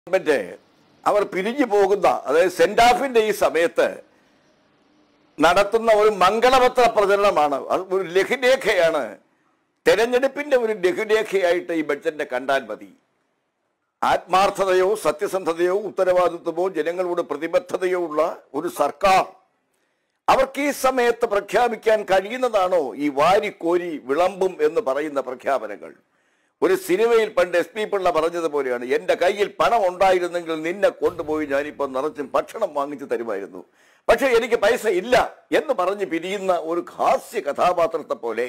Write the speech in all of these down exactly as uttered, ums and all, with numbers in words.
മറ്റേ അവർ പിരിഞ്ഞു പോകുന്ന അതായത് സെന്റ് ഓഫിന്റെ ഈ സമയത്ത് നടത്തുന്ന ഒരു മംഗളപത്ര പ്രചരണമാണ്, ഒരു ലഘുലേഖയാണ്. തെരഞ്ഞെടുപ്പിന്റെ ഒരു ലഘുലേഖയായിട്ട് ഈ ബഡ്ജറ്റിനെ കണ്ടാൽ മതി. ആത്മാർത്ഥതയോ സത്യസന്ധതയോ ഉത്തരവാദിത്വമോ ജനങ്ങളോട് പ്രതിബദ്ധതയോ ഉള്ള ഒരു സർക്കാർ അവർക്ക് ഈ സമയത്ത് പ്രഖ്യാപിക്കാൻ കഴിയുന്നതാണോ ഈ വാരിക്കോരി വിളമ്പും എന്ന് പറയുന്ന പ്രഖ്യാപനങ്ങൾ? ഒരു സിനിമയിൽ പണ്ട് എസ് പി പിള്ള പറഞ്ഞതുപോലെയാണ്, എൻ്റെ കയ്യിൽ പണം ഉണ്ടായിരുന്നെങ്കിൽ നിന്നെ കൊണ്ടുപോയി ഞാനിപ്പോൾ നിറച്ചും ഭക്ഷണം വാങ്ങിച്ചു തരുമായിരുന്നു, പക്ഷെ എനിക്ക് പൈസ ഇല്ല എന്ന് പറഞ്ഞ് പിരിയുന്ന ഒരു ഹാസ്യ കഥാപാത്രത്തെ പോലെ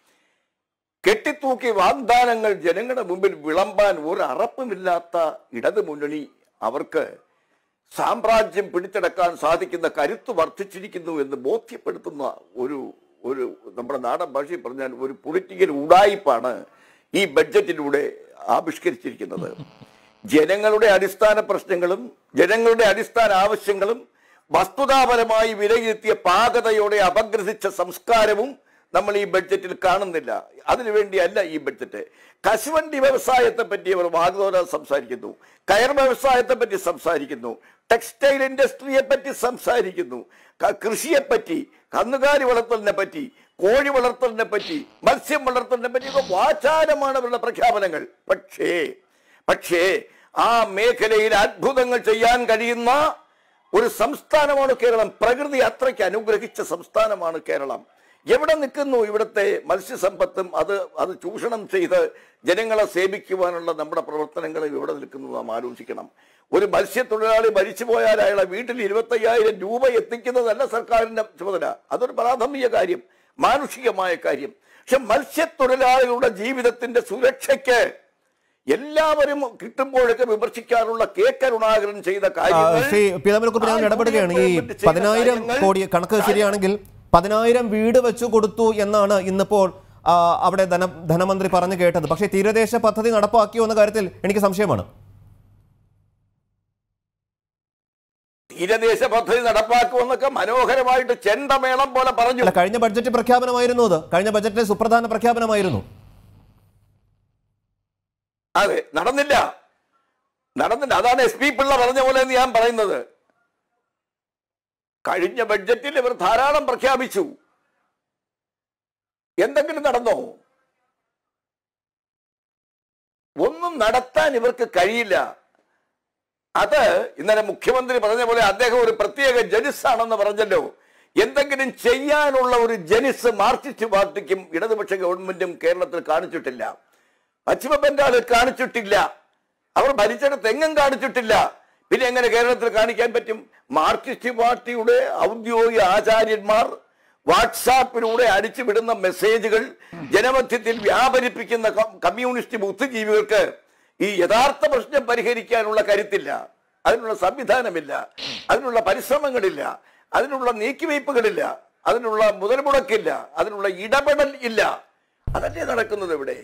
കെട്ടിത്തൂക്കി വാഗ്ദാനങ്ങൾ ജനങ്ങളുടെ മുമ്പിൽ വിളമ്പാൻ ഒരു അറപ്പുമില്ലാത്ത ഇടതു മുന്നണി അവർക്ക് സാമ്രാജ്യം പിടിച്ചെടുക്കാൻ സാധിക്കുന്ന കരുത്ത് വർദ്ധിച്ചിരിക്കുന്നു എന്ന് ബോധ്യപ്പെടുത്തുന്ന ഒരു ഒരു നമ്മുടെ നാടൻ ഭാഷയിൽ പറഞ്ഞാൽ ഒരു പൊളിറ്റിക്കൽ ഉഡായിപ്പാണ് ഈ ബഡ്ജറ്റിലൂടെ ആവിഷ്കരിച്ചിരിക്കുന്നത്. ജനങ്ങളുടെ അടിസ്ഥാന പ്രശ്നങ്ങളും ജനങ്ങളുടെ അടിസ്ഥാന ആവശ്യങ്ങളും വസ്തുതാപരമായി വിലയിരുത്തിയ പാകതയോടെ അപഗ്രഥിച്ച സംസ്കാരവും നമ്മൾ ഈ ബഡ്ജറ്റിൽ കാണുന്നില്ല. അതിനുവേണ്ടിയല്ല ഈ ബഡ്ജറ്റ്. കശുവണ്ടി വ്യവസായത്തെ പറ്റി അവർ വാഗ്ദാനം സംസാരിക്കുന്നു, കയർ വ്യവസായത്തെ പറ്റി സംസാരിക്കുന്നു, ടെക്സ്റ്റൈൽ ഇൻഡസ്ട്രിയെ പറ്റി സംസാരിക്കുന്നു, കൃഷിയെപ്പറ്റി, കന്നുകാലി വളർത്തലിനെ പറ്റി, കോഴി വളർത്തലിനെ പറ്റി, മത്സ്യം വളർത്തലിനെ പറ്റി ഒക്കെ വാചാലമാണ് അവരുടെ പ്രഖ്യാപനങ്ങൾ. പക്ഷേ പക്ഷേ ആ മേഖലയിൽ അത്ഭുതങ്ങൾ ചെയ്യാൻ കഴിയുന്ന ഒരു സംസ്ഥാനമാണ് കേരളം. പ്രകൃതി അത്രയ്ക്ക് അനുഗ്രഹിച്ച സംസ്ഥാനമാണ് കേരളം. എവിടെ നിൽക്കുന്നു ഇവിടുത്തെ മത്സ്യസമ്പത്തും അത് അത് ചൂഷണം ചെയ്ത് ജനങ്ങളെ സേവിക്കുവാനുള്ള നമ്മുടെ പ്രവർത്തനങ്ങൾ എവിടെ നിൽക്കുന്നു നാം ആലോചിക്കണം. ഒരു മത്സ്യത്തൊഴിലാളി മരിച്ചുപോയാൽ അയാളെ വീട്ടിൽ ഇരുപത്തയ്യായിരം രൂപ എത്തിക്കുന്നതല്ല സർക്കാരിന്റെ ചുമതല. അതൊരു പ്രാഥമിക കാര്യം, മാനുഷികമായ കാര്യം. പക്ഷെ മത്സ്യത്തൊഴിലാളികളുടെ ജീവിതത്തിന്റെ സുരക്ഷയ്ക്ക് എല്ലാവരും കിട്ടുമ്പോഴൊക്കെ വിമർശിക്കാറുള്ള കെ കരുണാകരൻ ചെയ്ത കാര്യങ്ങൾ ഇടപെടുകയാണ്. ഈ പതിനായിരം കോടി കണക്ക് ശരിയാണെങ്കിൽ പതിനായിരം വീട് വെച്ചു കൊടുത്തു എന്നാണ് ഇന്നിപ്പോൾ അവിടെ ധന ധനമന്ത്രി പറഞ്ഞു കേട്ടത്. പക്ഷേ തീരദേശ പദ്ധതി നടപ്പാക്കിയോ എന്ന കാര്യത്തിൽ എനിക്ക് സംശയമാണ്. തീരദേശ പദ്ധതി നടപ്പാക്കുമെന്നൊക്കെ മനോഹരമായിട്ട് ചെണ്ടമേളം പോലെ പറഞ്ഞു. കഴിഞ്ഞ ബഡ്ജറ്റ് പ്രഖ്യാപനമായിരുന്നു അത്. കഴിഞ്ഞ ബഡ്ജറ്റിലെ സുപ്രധാന പ്രഖ്യാപനമായിരുന്നു. അതെ, നടന്നില്ല നടന്നില്ല അതാണ് എസ് പി പിള്ള പറഞ്ഞ പോലെ എന്ന് ഞാൻ പറയുന്നത്. കഴിഞ്ഞ ബഡ്ജറ്റിൽ ഇവർ ധാരാളം പ്രഖ്യാപിച്ചു. എന്തെങ്കിലും നടന്നോ? ഒന്നും നടത്താൻ ഇവർക്ക് കഴിയില്ല. അത് ഇന്നലെ മുഖ്യമന്ത്രി പറഞ്ഞ പോലെ അദ്ദേഹം ഒരു പ്രത്യേക ജനിസാണെന്ന് പറഞ്ഞല്ലോ. എന്തെങ്കിലും ചെയ്യാനുള്ള ഒരു ജനിസ് മാർക്സിസ്റ്റ് പാർട്ടിക്കും ഇടതുപക്ഷ ഗവൺമെന്റും കേരളത്തിൽ കാണിച്ചിട്ടില്ല. പശ്ചിമ ബംഗാളിൽ കാണിച്ചിട്ടില്ല. അവർ ഭരിച്ചിടത്ത് എങ്ങും കാണിച്ചിട്ടില്ല. പിന്നെ എങ്ങനെ കേരളത്തിൽ കാണിക്കാൻ പറ്റും? മാർക്സിസ്റ്റ് പാർട്ടിയുടെ ഔദ്യോഗിക ആചാര്യന്മാർ വാട്സാപ്പിലൂടെ അടിച്ചുവിടുന്ന മെസ്സേജുകൾ ജനമധ്യത്തിൽ വ്യാപരിപ്പിക്കുന്ന കമ്മ്യൂണിസ്റ്റ് ബുദ്ധിജീവികൾക്ക് ഈ യഥാർത്ഥ പ്രശ്നം പരിഹരിക്കാനുള്ള കരുത്തില്ല, അതിനുള്ള സംവിധാനമില്ല, അതിനുള്ള പരിശ്രമങ്ങളില്ല, അതിനുള്ള നീക്കിവയ്പ്പുകളില്ല, അതിനുള്ള മുതൽ മുടക്കില്ല, അതിനുള്ള ഇടപെടൽ ഇല്ല. അതല്ലേ നടക്കുന്നത് ഇവിടെ.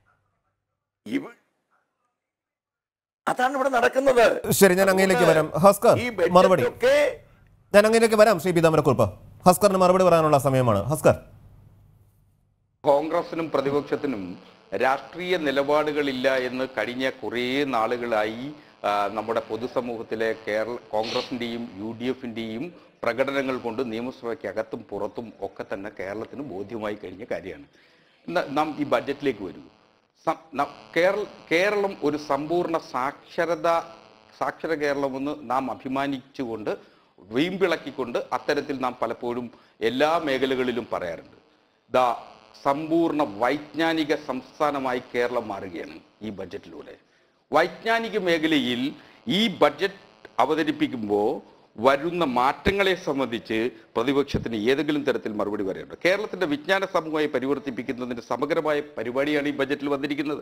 അതാണ് ഇവിടെ നടക്കുന്നത്. ശരി, ഞാൻ അങ്ങയിലേക്ക് വരാം. ഹസ്കർ മറുപടി ഞാൻ അങ്ങയിലേക്ക് വരാം. ശ്രീ പീതാംബരക്കുറുപ്പ്, ഹസ്കറിന് മറുപടി പറയാനുള്ള സമയമാണ്. ഹസ്കർ, കോൺഗ്രസിനും പ്രതിപക്ഷത്തിനും രാഷ്ട്രീയ നിലപാടുകളില്ല എന്ന് കഴിഞ്ഞ കുറേ നാളുകളായി നമ്മുടെ പൊതുസമൂഹത്തിലെ കേരള കോൺഗ്രസിൻ്റെയും യു ഡി എഫിൻ്റെയും പ്രകടനങ്ങൾ കൊണ്ട് നിയമസഭയ്ക്കകത്തും പുറത്തും ഒക്കെ തന്നെ കേരളത്തിന് ബോധ്യമായി കഴിഞ്ഞ കാര്യമാണ്. നാം ഈ ബഡ്ജറ്റിലേക്ക് വരൂ. കേരള കേരളം ഒരു സമ്പൂർണ്ണ സാക്ഷരത സാക്ഷര കേരളമെന്ന് നാം അഭിമാനിച്ചുകൊണ്ട് വീമ്പിളക്കിക്കൊണ്ട് അത്തരത്തിൽ നാം പലപ്പോഴും എല്ലാ മേഖലകളിലും പറയാറുണ്ട്. ദാ സമ്പൂർണ്ണ വൈജ്ഞാനിക സംസ്ഥാനമായി കേരളം മാറുകയാണ് ഈ ബഡ്ജറ്റിലൂടെ. വൈജ്ഞാനിക മേഖലയിൽ ഈ ബഡ്ജറ്റ് അവതരിപ്പിക്കുമ്പോൾ വരുന്ന മാറ്റങ്ങളെ സംബന്ധിച്ച് പ്രതിപക്ഷത്തിന് ഏതെങ്കിലും തരത്തിൽ മറുപടി പറയുന്നുണ്ട്? കേരളത്തിൻ്റെ വിജ്ഞാന സമൂഹമായി പരിവർത്തിപ്പിക്കുന്നതിൻ്റെ സമഗ്രമായ പരിപാടിയാണ് ഈ ബഡ്ജറ്റിൽ വന്നിരിക്കുന്നത്.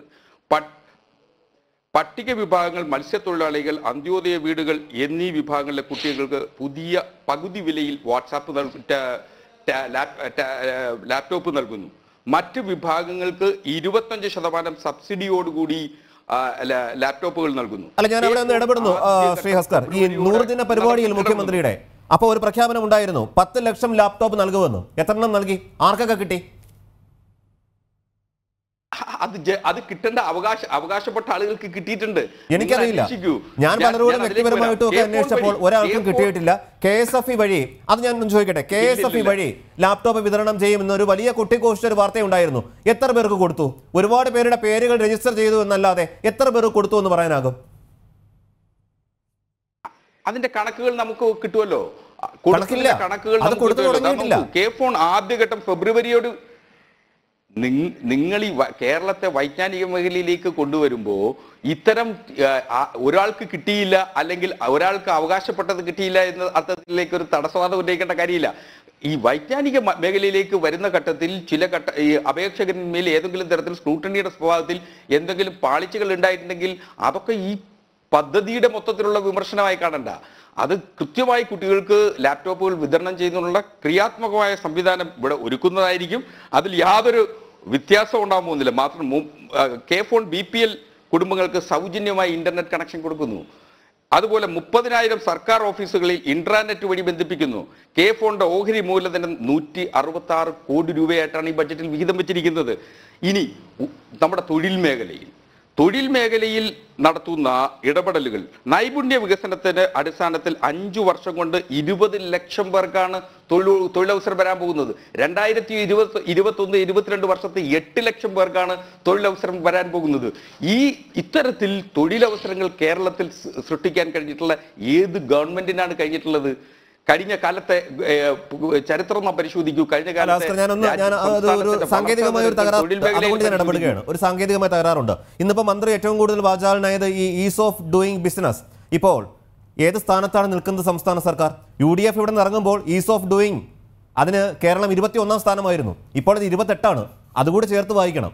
പട്ടിക വിഭാഗങ്ങൾ, മത്സ്യത്തൊഴിലാളികൾ, അന്ത്യോദയ വീടുകൾ എന്നീ വിഭാഗങ്ങളിലെ കുട്ടികൾക്ക് പുതിയ പകുതി വിലയിൽ വാട്സാപ്പ് ലാപ്ടോപ്പ് നൽകുന്നു. മറ്റ് വിഭാഗങ്ങൾക്ക് ഇരുപത്തഞ്ച് ശതമാനം സബ്സിഡിയോടുകൂടി ലാപ്ടോപ്പുകൾ നൽകുന്നു. അല്ല, ഞാൻ അവിടെ ഒന്ന് ഇടപെടുന്നു ശ്രീ ഹസ്കർ. ഈ നൂറുദിന പരിപാടിയിൽ മുഖ്യമന്ത്രിയുടെ അപ്പോൾ ഒരു പ്രഖ്യാപനം ഉണ്ടായിരുന്നു, പത്ത് ലക്ഷം ലാപ്ടോപ്പ് നൽകുമെന്ന്. എത്ര എണ്ണം നൽകി? ആർക്കൊക്കെ കിട്ടി? അത് ജ- അത് കിട്ടേണ്ട അവകാശ അവകാശപ്പെട്ട ആളുകൾക്ക് കിട്ടിയിട്ടുണ്ട്. എനിക്കറിയില്ല. നിങ്ങൾ ഞാൻ ഞാൻ- പലരോടും ഞാൻ അതിലേക്ക് വ്യക്തിപരമായിട്ടും ഒക്കെ വരാം. അന്വേഷിച്ചപ്പോൾ കെ ഫോൺ ഒരാൾക്കും വഴി- കിട്ടിയിട്ടില്ല. കെ എസ് എഫ് ഇ വഴി, അത് ഞാൻ ഒന്ന് ചോദിക്കട്ടെ, കെ എസ് എഫ് ഇ വഴി ലാപ്ടോപ്പ് വിതരണം ചെയ്യുമെന്നൊരു വലിയ കുട്ടിക്കോസ്റ്റ് ഒരു വാർത്തയുണ്ടായിരുന്നു. എത്ര പേർക്ക് കൊടുത്തു? ഒരുപാട് പേരുടെ പേരുകൾ രജിസ്റ്റർ ചെയ്തു എന്നല്ലാതെ എത്ര പേർക്ക് കൊടുത്തു എന്ന് പറയാനാകും? അതിന്റെ കണക്കുകൾ നമുക്ക് കിട്ടുമല്ലോ. കണക്കില്ല. കണക്കുകൾ അത് കൊടുത്തു തുടങ്ങിയിട്ടില്ല. കെ ഫോൺ ആദ്യഘട്ടം ഫെബ്രുവരിയോട് നിങ്ങൾ ഈ കേരളത്തെ വൈജ്ഞാനിക മേഖലയിലേക്ക് കൊണ്ടുവരുമ്പോൾ ഇത്തരം ഒരാൾക്ക് കിട്ടിയില്ല അല്ലെങ്കിൽ ഒരാൾക്ക് അവകാശപ്പെട്ടത് കിട്ടിയില്ല എന്ന അർത്ഥത്തിലേക്ക് ഒരു തടസ്സവാദം ഉന്നയിക്കേണ്ട കാര്യമില്ല. ഈ വൈജ്ഞാനിക മേഖലയിലേക്ക് വരുന്ന ഘട്ടത്തിൽ ചില ഘട്ട ഈ അപേക്ഷകന്മേൽ ഏതെങ്കിലും തരത്തിൽ സ്ക്രൂട്ടണിയുടെ സ്വഭാവത്തിൽ എന്തെങ്കിലും പാളിച്ചകൾ ഉണ്ടായിട്ടുണ്ടെങ്കിൽ അതൊക്കെ ഈ പദ്ധതിയുടെ മൊത്തത്തിലുള്ള വിമർശനമായി കാണണ്ട. അത് കൃത്യമായി കുട്ടികൾക്ക് ലാപ്ടോപ്പുകൾ വിതരണം ചെയ്യുന്നതിനുള്ള ക്രിയാത്മകമായ സംവിധാനം ഇവിടെ ഒരുക്കുന്നതായിരിക്കും. അതിൽ യാതൊരു വ്യത്യാസം ഉണ്ടാകാൻ പോകുന്നില്ല. മാത്രം K phone B P L കുടുംബങ്ങൾക്ക് സൗജന്യമായി ഇന്റർനെറ്റ് കണക്ഷൻ കൊടുക്കുന്നു. അതുപോലെ മുപ്പതിനായിരം സർക്കാർ ഓഫീസുകളിൽ ഇൻട്രാനെറ്റ് വഴി ബന്ധിപ്പിക്കുന്നു. കെ ഫോണിന്റെ ഓഹരി മൂലധനം നൂറ്റി അറുപത്തി ആറ് കോടി രൂപയായിട്ടാണ് ഈ ബഡ്ജറ്റിൽ വിഹിതം വെച്ചിരിക്കുന്നത്. ഇനി നമ്മുടെ തൊഴിൽ മേഖലയിൽ തൊഴിൽ മേഖലയിൽ നടത്തുന്ന ഇടപെടലുകൾ നൈപുണ്യ വികസനത്തിന്റെ അടിസ്ഥാനത്തിൽ അഞ്ചു വർഷം കൊണ്ട് ഇരുപത് ലക്ഷം പേർക്കാണ് തൊഴിൽ തൊഴിലവസരം വരാൻ പോകുന്നത്. രണ്ടായിരത്തി ഇരുപത്തി ഇരുപത്തി ഒന്ന് ഇരുപത്തിരണ്ട് വർഷത്തെ എട്ട് ലക്ഷം പേർക്കാണ് തൊഴിലവസരം വരാൻ പോകുന്നത്. ഈ ഇത്തരത്തിൽ തൊഴിലവസരങ്ങൾ കേരളത്തിൽ സൃഷ്ടിക്കാൻ കഴിഞ്ഞിട്ടുള്ള ഏത് ഗവൺമെന്റിനാണ് കഴിഞ്ഞിട്ടുള്ളത്? കഴിഞ്ഞ കാലത്തെ ചരിത്രം നാം പരിശോധിക്കൂ. കഴിഞ്ഞ കാലത്തെ സാങ്കേതികമായ ഒരു തകരാർ, അതുകൊണ്ട് ഞാൻ ഇടപെടുകയാണ്. ഒരു സാങ്കേതികമായ തകരാറുണ്ട്. ഇന്നിപ്പോ മന്ത്രി ഏറ്റവും കൂടുതൽ വാചാലനായത് ഈ ഈസ് ഓഫ് ഡൂയിങ് ബിസിനസ്. ഇപ്പോൾ ഏത് സ്ഥാനത്താണ് നിൽക്കുന്നത് സംസ്ഥാന സർക്കാർ? യു ഡി എഫ് ഇവിടെ നിന്ന് ഇറങ്ങുമ്പോൾ ഈസ് ഓഫ് ഡൂയിങ് അതിന് കേരളം ഇരുപത്തി ഒന്നാം സ്ഥാനമായിരുന്നു. ഇപ്പോൾ ഇത് ഇരുപത്തെട്ടാണ്. അതുകൂടി ചേർത്ത് വായിക്കണം.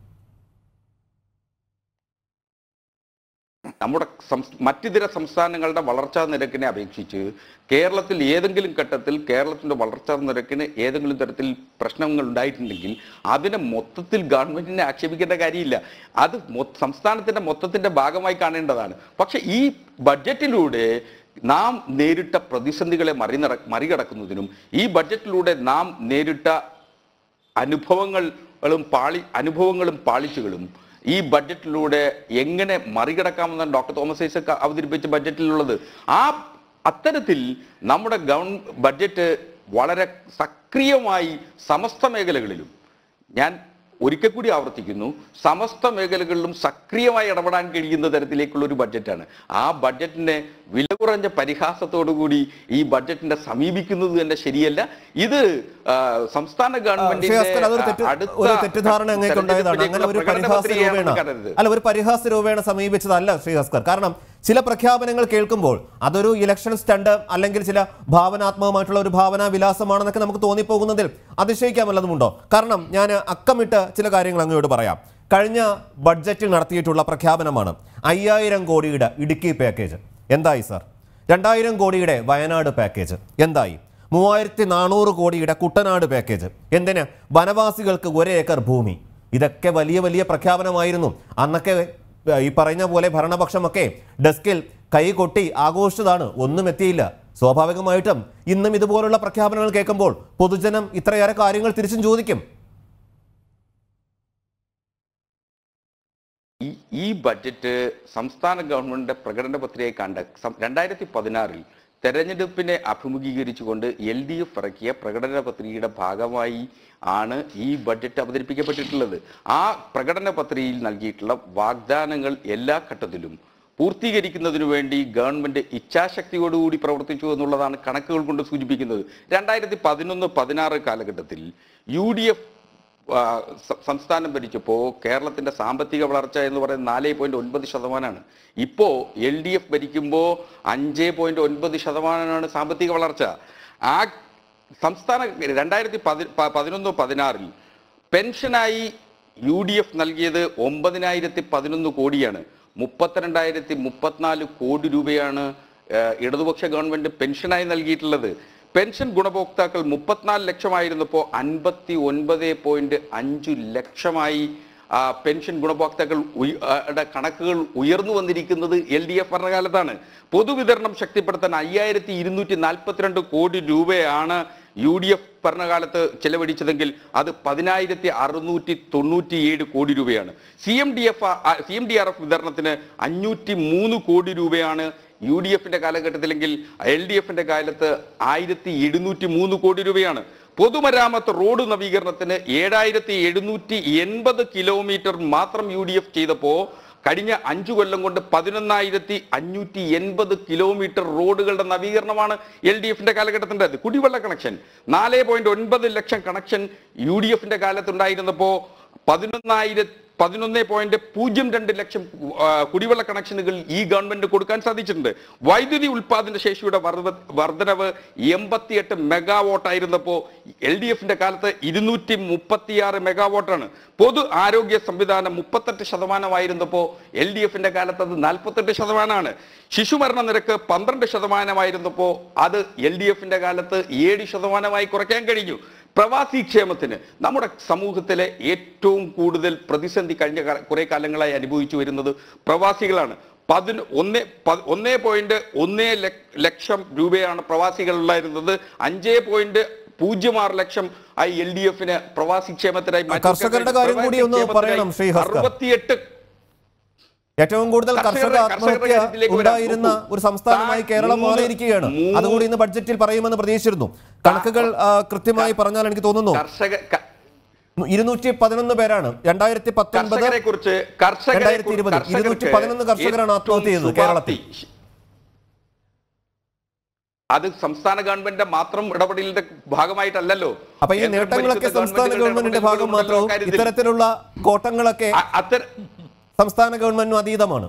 നമ്മുടെ മറ്റിതര സംസ്ഥാനങ്ങളുടെ വളർച്ചാ നിരക്കിനെ അപേക്ഷിച്ച് കേരളത്തിൽ ഏതെങ്കിലും ഘട്ടത്തിൽ കേരളത്തിന്റെ വളർച്ചാ നിരക്കിന് ഏതെങ്കിലും തരത്തിൽ പ്രശ്നങ്ങൾ ഉണ്ടായിട്ടുണ്ടെങ്കിൽ അതിനെ മൊത്തത്തിൽ ഗവൺമെന്റിനെ ആക്ഷേപിക്കേണ്ട കാര്യമില്ല. അത് സംസ്ഥാനത്തിന്റെ മൊത്തത്തിന്റെ ഭാഗമായി കാണേണ്ടതാണ്. പക്ഷെ ഈ ബഡ്ജറ്റിലൂടെ നാം നേരിട്ട പ്രതിസന്ധികളെ മറിനട മറികടക്കുന്നതിനും ഈ ബഡ്ജറ്റിലൂടെ നാം നേരിട്ട അനുഭവങ്ങളും പാളി അനുഭവങ്ങളും പാളിച്ചുകളും ഈ ബഡ്ജറ്റിലൂടെ എങ്ങനെ മറികടക്കാമെന്നാണ് ഡോക്ടർ തോമസ് ഐസക് അവതരിപ്പിച്ച ബഡ്ജറ്റിലുള്ളത്. ആ അത്തരത്തിൽ നമ്മുടെ ഗവൺ ബഡ്ജറ്റ് വളരെ സക്രിയമായി സമസ്ത മേഖലകളിലും, ഞാൻ ഒരിക്കൽ കൂടി ആവർത്തിക്കുന്നു, സമസ്ത മേഖലകളിലും സക്രിയമായി ഇടപെടാൻ കഴിയുന്ന തരത്തിലേക്കുള്ള ഒരു ബഡ്ജറ്റാണ്. ആ ബഡ്ജറ്റിനെ വില കുറഞ്ഞ പരിഹാസത്തോടുകൂടി ഈ ബഡ്ജറ്റിനെ സമീപിക്കുന്നത് തന്നെ ശരിയല്ല. ഇത് സംസ്ഥാന ഗവൺമെന്റിന്റെ അല്ല, ഒരു പരിഹാസ രൂപേണ സമീപിച്ചതല്ല ശ്രീ ഹസ്കർ. കാരണം ചില പ്രഖ്യാപനങ്ങൾ കേൾക്കുമ്പോൾ അതൊരു ഇലക്ഷൻ സ്റ്റണ്ട് അല്ലെങ്കിൽ ചില ഭാവനാത്മകമായിട്ടുള്ള ഒരു ഭാവനാ വിലാസമാണെന്നൊക്കെ നമുക്ക് തോന്നിപ്പോകുന്നതിൽ അതിശയിക്കാൻ വല്ലതുമുണ്ടോ? കാരണം ഞാൻ അക്കമിട്ട് ചില കാര്യങ്ങൾ അങ്ങോട്ട് പറയാം. കഴിഞ്ഞ ബഡ്ജറ്റിൽ നടത്തിയിട്ടുള്ള പ്രഖ്യാപനമാണ് അയ്യായിരം കോടിയുടെ ഇടുക്കി പാക്കേജ്. എന്തായി സാർ? രണ്ടായിരം കോടിയുടെ വയനാട് പാക്കേജ് എന്തായി? മൂവായിരത്തി നാനൂറ് കോടിയുടെ കുട്ടനാട് പാക്കേജ് എന്തിന്? വനവാസികൾക്ക് ഒരേക്കർ ഭൂമി. ഇതൊക്കെ വലിയ വലിയ പ്രഖ്യാപനമായിരുന്നു. അന്നൊക്കെ ഈ പറയുന്ന പോലെ ഭരണപക്ഷമൊക്കെ ഡെസ്കിൽ കൈ കൊട്ടി ആഘോഷിച്ചതാണ്. ഒന്നും എത്തിയില്ല. സ്വാഭാവികമായിട്ടും ഇന്നും ഇതുപോലുള്ള പ്രഖ്യാപനങ്ങൾ കേൾക്കുമ്പോൾ പൊതുജനം ഇത്രയേറെ കാര്യങ്ങൾ തിരിച്ചും ചോദിക്കും. ഈ ബഡ്ജറ്റ് സംസ്ഥാന ഗവൺമെന്റിന്റെ പ്രകടന പത്രികയെ കണ്ട രണ്ടായിരത്തി പതിനാറിൽ തെരഞ്ഞെടുപ്പിനെ അഭിമുഖീകരിച്ചുകൊണ്ട് എൽ ഡി എഫ് ഇറക്കിയ പ്രകടന പത്രികയുടെ ഭാഗമായി ആണ് ഈ ബഡ്ജറ്റ് അവതരിപ്പിക്കപ്പെട്ടിട്ടുള്ളത്. ആ പ്രകടന പത്രികയിൽ നൽകിയിട്ടുള്ള വാഗ്ദാനങ്ങൾ എല്ലാ ഘട്ടത്തിലും പൂർത്തീകരിക്കുന്നതിനു വേണ്ടി ഗവൺമെന്റ് ഇച്ഛാശക്തിയോടുകൂടി പ്രവർത്തിച്ചു എന്നുള്ളതാണ് കണക്കുകൾ കൊണ്ട് സൂചിപ്പിക്കുന്നത്. രണ്ടായിരത്തി പതിനൊന്ന് പതിനാറ് കാലഘട്ടത്തിൽ യു ഡി എഫ് സംസ്ഥാനം ഭരിച്ചപ്പോൾ കേരളത്തിന്റെ സാമ്പത്തിക വളർച്ച എന്ന് പറയുന്നത് നാല് പോയിന്റ് ഒൻപത് ശതമാനമാണ്. ഇപ്പോൾ എൽ ഡി എഫ് ഭരിക്കുമ്പോൾ അഞ്ച് പോയിന്റ് ഒൻപത് ശതമാനമാണ് സാമ്പത്തിക വളർച്ച. ആ സംസ്ഥാന രണ്ടായിരത്തി പതി പതിനൊന്ന് പതിനാറിൽ പെൻഷനായി യു ഡി എഫ് നൽകിയത് ഒമ്പതിനായിരത്തി പതിനൊന്ന് കോടിയാണ്. മുപ്പത്തിരണ്ടായിരത്തി മുപ്പത്തിനാല് കോടി രൂപയാണ് ഇടതുപക്ഷ ഗവൺമെന്റ് പെൻഷനായി നൽകിയിട്ടുള്ളത്. പെൻഷൻ ഗുണഭോക്താക്കൾ മുപ്പത്തിനാല് ലക്ഷമായിരുന്നപ്പോൾ അൻപത്തി ഒൻപത് പോയിന്റ് അഞ്ചു ലക്ഷമായി പെൻഷൻ ഗുണഭോക്താക്കൾ കണക്കുകൾ ഉയർന്നു വന്നിരിക്കുന്നത് എൽ ഡി എഫ് ഭരണകാലത്താണ്. പൊതുവിതരണം ശക്തിപ്പെടുത്താൻ അയ്യായിരത്തി ഇരുന്നൂറ്റി നാൽപ്പത്തിരണ്ട് കോടി രൂപയാണ് യു ഡി എഫ് ഭരണകാലത്ത് ചെലവഴിച്ചതെങ്കിൽ അത് പതിനായിരത്തി അറുന്നൂറ്റി തൊണ്ണൂറ്റി ഏഴ് കോടി രൂപയാണ്. C M D F C M D R F വിതരണത്തിന് അഞ്ഞൂറ്റി മൂന്ന് കോടി രൂപയാണ് യു ഡി എഫിന്റെ കാലഘട്ടത്തിലെങ്കിൽ എൽ ഡി എഫിന്റെ കാലത്ത് ആയിരത്തി എഴുന്നൂറ്റി മൂന്ന് കോടി രൂപയാണ്. പൊതുമരാമത്ത് റോഡ് നവീകരണത്തിന് ഏഴായിരത്തി എഴുന്നൂറ്റി എൺപത് കിലോമീറ്റർ മാത്രം യു ഡി എഫ് ചെയ്തപ്പോ കഴിഞ്ഞ അഞ്ചു കൊല്ലം കൊണ്ട് പതിനൊന്നായിരത്തി അഞ്ഞൂറ്റി എൺപത് കിലോമീറ്റർ റോഡുകളുടെ നവീകരണമാണ് എൽ ഡി എഫിന്റെ കാലഘട്ടത്തിന്റെ. കുടിവെള്ള കണക്ഷൻ നാല് പോയിന്റ് ഒൻപത് ലക്ഷം കണക്ഷൻ യു ഡി എഫിന്റെ കാലത്തുണ്ടായിരുന്നപ്പോ പതിനൊന്നായിരത്തി പതിനൊന്ന് പോയിന്റ് പൂജ്യം രണ്ട് ലക്ഷം കുടിവെള്ള കണക്ഷനുകൾ ഈ ഗവൺമെന്റ് കൊടുക്കാൻ സാധിച്ചിട്ടുണ്ട്. വൈദ്യുതി ഉൽപാദന ശേഷിയുടെ വർധനവ് എൺപത്തിയെട്ട് മെഗാവോട്ട് ആയിരുന്നപ്പോൾ എൽ ഡി എഫിന്റെ കാലത്ത് ഇരുന്നൂറ്റി മുപ്പത്തിയാറ് മെഗാവോട്ടാണ്. പൊതു ആരോഗ്യ സംവിധാനം മുപ്പത്തെട്ട് ശതമാനമായിരുന്നപ്പോൾ എൽ ഡി എഫിന്റെ കാലത്ത് അത് നാൽപ്പത്തെട്ട് ശതമാനമാണ്. ശിശുമരണ നിരക്ക് പന്ത്രണ്ട് ശതമാനമായിരുന്നപ്പോൾ അത് എൽ ഡി എഫിന്റെ കാലത്ത് ഏഴ് ശതമാനമായി കുറയ്ക്കാൻ കഴിഞ്ഞു. പ്രവാസി ക്ഷേമത്തിന് നമ്മുടെ സമൂഹത്തിലെ ഏറ്റവും കൂടുതൽ പ്രതിസന്ധി കഴിഞ്ഞ കുറെ കാലങ്ങളായി അനുഭവിച്ചു വരുന്നത് പ്രവാസികളാണ്. പതിന് ഒന്നേ ഒന്നേ പോയിന്റ് ഒന്നേ ലക്ഷം രൂപയാണ് പ്രവാസികളുണ്ടായിരുന്നത്. അഞ്ചേ പോയിന്റ് പൂജ്യം ആറ് ലക്ഷം ആയി എൽ ഡി എഫിന് പ്രവാസി ക്ഷേമത്തിനായി അറുപത്തിയെട്ട് ഏറ്റവും കൂടുതൽ കർഷക ആത്മഹത്യ ഉണ്ടായിരുന്ന ഒരു സംസ്ഥാനമായി കേരളം മാറിയിരിക്കുകയാണ്. അതുകൂടി ഇന്ന് ബഡ്ജറ്റിൽ പറയുമെന്ന് പ്രതീക്ഷിച്ചിരുന്നു. കണക്കുകൾ കൃത്യമായി പറഞ്ഞാൽ എനിക്ക് തോന്നുന്നു ഇരുന്നൂറ്റി പതിനൊന്ന് പേരാണ് രണ്ടായിരത്തി പത്തൊൻപത് രണ്ടായിരത്തി ഇരുപത് ഇരുന്നൂറ്റി പതിനൊന്ന് കർഷകരാണ് ആത്മഹത്യ ചെയ്തത് കേരളത്തിൽ. അത് സംസ്ഥാന ഗവൺമെന്റിന്റെ മാത്രം ഇടപെടലിന്റെ ഭാഗമായിട്ടല്ലല്ലോ. അപ്പൊ ഈ നേട്ടങ്ങളൊക്കെ സംസ്ഥാന ഗവൺമെന്റിന്റെ ഭാഗം മാത്രവും ഇത്തരത്തിലുള്ള കോട്ടങ്ങളൊക്കെ സംസ്ഥാന ഗവൺമെന്റിനും അതീതമാണ്.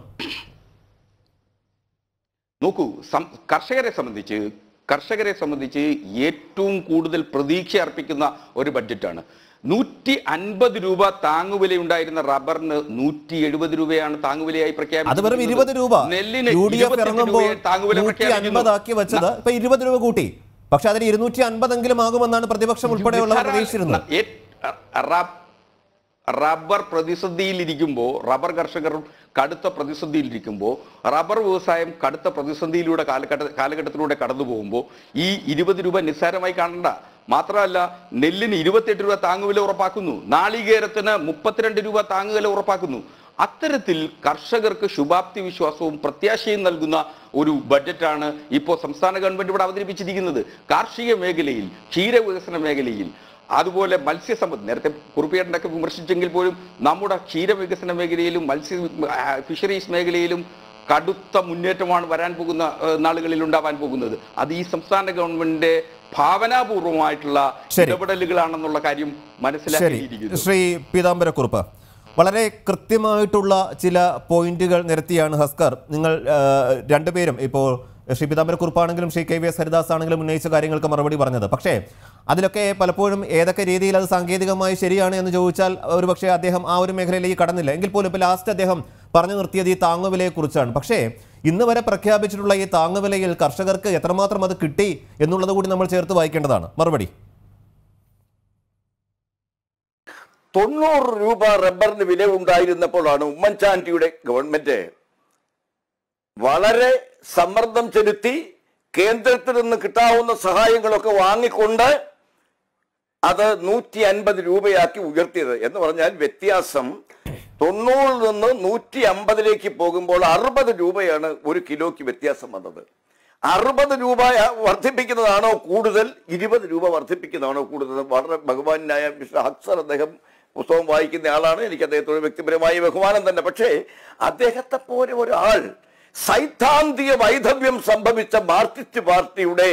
നോക്കൂ, കർഷകരെ സംബന്ധിച്ച് കർഷകരെ സംബന്ധിച്ച് ഏറ്റവും കൂടുതൽ പ്രതീക്ഷ അർപ്പിക്കുന്ന ഒരു ബഡ്ജറ്റാണ്. നൂറ്റി അൻപത് രൂപ താങ്ങുവില ഉണ്ടായിരുന്ന റബ്ബറിന് നൂറ്റി എഴുപത് രൂപയാണ് താങ്ങുവിലയായി പ്രഖ്യാപിച്ചത്. നെല്ലിന് അൻപതാക്കി വെച്ചത് ഇപ്പൊ ഇരുപത് രൂപ കൂട്ടി. പക്ഷെ അതിന് ഇരുന്നൂറ്റി അൻപതെങ്കിലും ആകുമെന്നാണ് പ്രതിപക്ഷം ഉൾപ്പെടെയുള്ളവർ പ്രതീക്ഷിച്ചിരുന്നത്. റബ്ബർ പ്രതിസന്ധിയിലിരിക്കുമ്പോൾ റബ്ബർ കർഷകർ കടുത്ത പ്രതിസന്ധിയിലിരിക്കുമ്പോൾ റബ്ബർ വ്യവസായം കടുത്ത പ്രതിസന്ധിയിലൂടെ കാലഘട്ട കാലഘട്ടത്തിലൂടെ കടന്നു പോകുമ്പോൾ ഈ ഇരുപത് രൂപ നിസ്സാരമായി കാണണ്ട. മാത്രമല്ല, നെല്ലിന് ഇരുപത്തിയെട്ട് രൂപ താങ്ങുവില ഉറപ്പാക്കുന്നു, നാളികേരത്തിന് മുപ്പത്തിരണ്ട് രൂപ താങ്ങുവില ഉറപ്പാക്കുന്നു. അത്തരത്തിൽ കർഷകർക്ക് ശുഭാപ്തി വിശ്വാസവും പ്രത്യാശയും നൽകുന്ന ഒരു ബഡ്ജറ്റാണ് ഇപ്പോൾ സംസ്ഥാന ഗവൺമെന്റ് ഇവിടെ അവതരിപ്പിച്ചിരിക്കുന്നത്. കാർഷിക മേഖലയിൽ, ക്ഷീരവികസന മേഖലയിൽ, അതുപോലെ മത്സ്യസമ്പത്ത്, നേരത്തെ കുറുപ്പിയേട്ടനൊക്കെ വിമർശിച്ചെങ്കിൽ പോലും നമ്മുടെ ക്ഷീരവികസന മേഖലയിലും മത്സ്യ ഫിഷറീസ് മേഖലയിലും കടുത്ത മുന്നേറ്റമാണ് വരാൻ പോകുന്ന നാളുകളിൽ ഉണ്ടാവാൻ പോകുന്നത്. അത് ഈ സംസ്ഥാന ഗവൺമെന്റിന്റെ ഭാവനാപൂർവമായിട്ടുള്ള ഇടപെടലുകളാണെന്നുള്ള കാര്യം മനസ്സിലാക്കിയിരിക്കുന്നു. ശ്രീ പീതാംബരക്കുറുപ്പ്, വളരെ കൃത്യമായിട്ടുള്ള ചില പോയിന്റുകൾ നിരത്തിയാണ് ഹസ്കർ നിങ്ങൾ രണ്ടുപേരും ഇപ്പോൾ ശ്രീ പീതാംബരക്കുറുപ്പാണെങ്കിലും Shri K V S Haridas ആണെങ്കിലും ഉന്നയിച്ച കാര്യങ്ങൾക്ക് മറുപടി പറഞ്ഞത്. പക്ഷേ അതിലൊക്കെ പലപ്പോഴും ഏതൊക്കെ രീതിയിൽ അത് സാങ്കേതികമായി ശരിയാണ് എന്ന് ചോദിച്ചാൽ ഒരു പക്ഷേ അദ്ദേഹം ആ ഒരു മേഖലയിലേക്ക് കടന്നില്ല. എങ്കിൽ പോലും ഇപ്പോൾ ലാസ്റ്റ് അദ്ദേഹം പറഞ്ഞു നിർത്തിയത് ഈ താങ്ങുവിലയെക്കുറിച്ചാണ്. പക്ഷേ ഇന്ന് വരെ പ്രഖ്യാപിച്ചിട്ടുള്ള ഈ താങ്ങുവിലയിൽ കർഷകർക്ക് എത്രമാത്രം അത് കിട്ടി എന്നുള്ളത് കൂടി നമ്മൾ ചേർത്ത് വായിക്കേണ്ടതാണ്. മറുപടി: തൊണ്ണൂറ് രൂപ റബ്ബറിന് വില ഉണ്ടായിരുന്നപ്പോഴാണ് ഉമ്മൻചാണ്ടിയുടെ ഗവൺമെന്റ് വളരെ സമ്മർദ്ദം ചെലുത്തി കേന്ദ്രത്തിൽ നിന്ന് കിട്ടാവുന്ന സഹായങ്ങളൊക്കെ വാങ്ങിക്കൊണ്ട് അത് നൂറ്റി അൻപത് രൂപയാക്കി ഉയർത്തിയത്. എന്ന് പറഞ്ഞാൽ വ്യത്യാസം തൊണ്ണൂറിൽ നിന്ന് നൂറ്റി അമ്പതിലേക്ക് പോകുമ്പോൾ അറുപത് രൂപയാണ് ഒരു കിലോയ്ക്ക് വ്യത്യാസം വന്നത്. അറുപത് രൂപ വർദ്ധിപ്പിക്കുന്നതാണോ കൂടുതൽ, ഇരുപത് രൂപ വർദ്ധിപ്പിക്കുന്നതാണോ കൂടുതൽ? വളരെ ബഹുമാനായ മിസ്റ്റർ ഹക്സർ, അദ്ദേഹം പുസ്തകം വായിക്കുന്ന ആളാണ്, എനിക്ക് അദ്ദേഹത്തോട് വ്യക്തിപരമായ ബഹുമാനം തന്നെ. പക്ഷേ അദ്ദേഹത്തെ പോലെ ഒരാൾ സൈദ്ധാന്തിക വൈധവ്യം സംഭവിച്ച മാർക്സിസ്റ്റ് പാർട്ടിയുടെ